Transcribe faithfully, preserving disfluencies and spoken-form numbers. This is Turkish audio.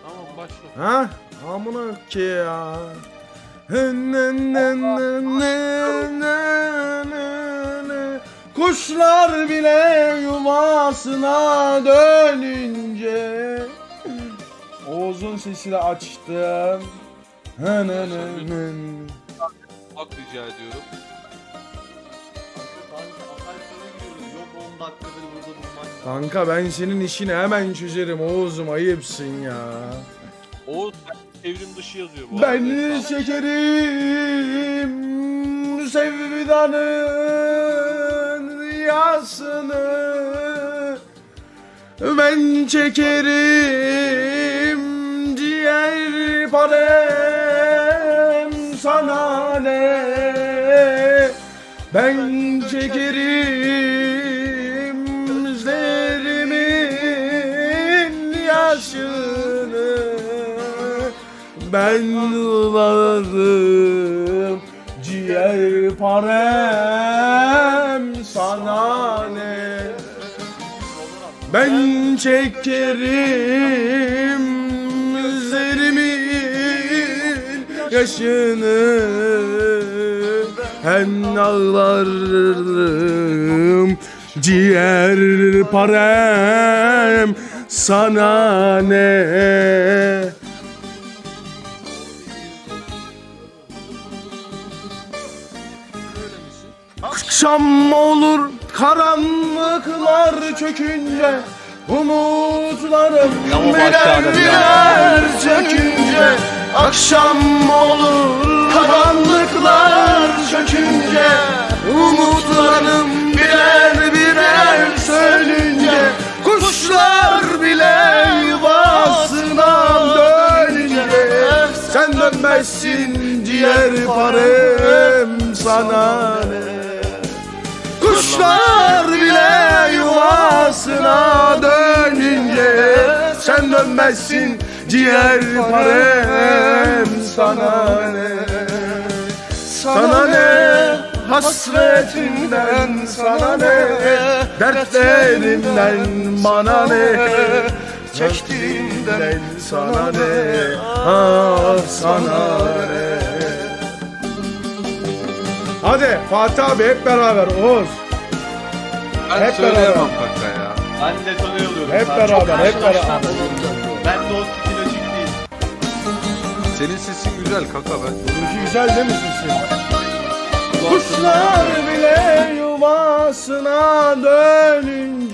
Tamam başla. Ha? Amına ki ya. Kuşlar bile yuvasına dönünce. Oğuz'un sesini açtım. Bak rica ediyorum. Kanka ben senin işini hemen çözerim Oğuz'um, ayıpsın ya. Oğuz evrim dışı yazıyor bu Ben arada. çekerim sevdanın yasını. Ben çekerim diğer parem, sana ne? Ben çekerim üzlerimin yaşını. Ben ağlarım ciğer parem, sana ne? Ben çekerim üzlerimin yaşını. Ben ağlarım ciğer parem, sana ne? Akşam olur karanlıklar çökünce, umutlarım birer birer çökünce. Akşam olur karanlıklar çökünce, umutlarım birer birer sönünce. Kuşlar bile yuvasına dönünce, sen dönmezsin ciğer parem, sana ne? Kuşlar bile yuvasına dönünce, sen dönmezsin ciğer parem, sana ne? Sana ne hasretinden, sana ne dertlerimden, bana ne çektiğimden, sana ne, ah sana ne? Hadi Fatih abi hep beraber Oğuz. Ben Hep söyleyemem beraber. kanka ya. Ben detone oluyorum. Hep Çok beraber, hep karşılaştım. beraber. Ben de o tipin açık değil. Senin sesin güzel kanka ben. Bununki güzel değil mi sesin? Kuşlar bile yuvasına dönünce,